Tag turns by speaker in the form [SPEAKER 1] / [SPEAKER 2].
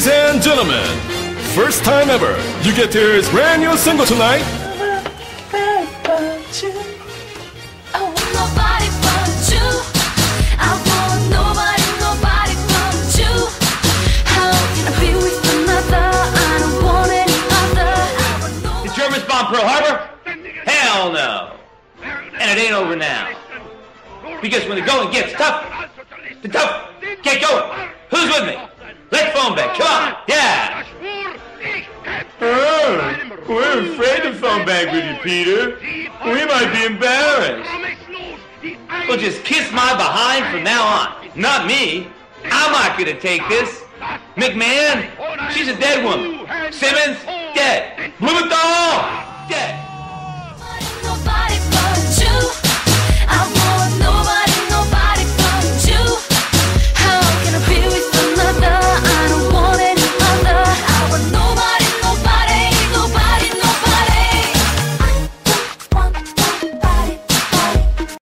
[SPEAKER 1] Ladies and gentlemen, first time ever, you get to hear his brand new single tonight.
[SPEAKER 2] The Germans bomb Pearl Harbor? Hell no. And it ain't over now. Because when the going gets tough, the tough get going. Who's with me? Let's phone back. Come on. Yeah. Oh, we're afraid to phone back with you, Peter. We might be embarrassed. Well, just kiss my behind from now on. Not me. I'm not going to take this. McMahon, she's a dead woman. Simmons, dead. Blumenthal, dead.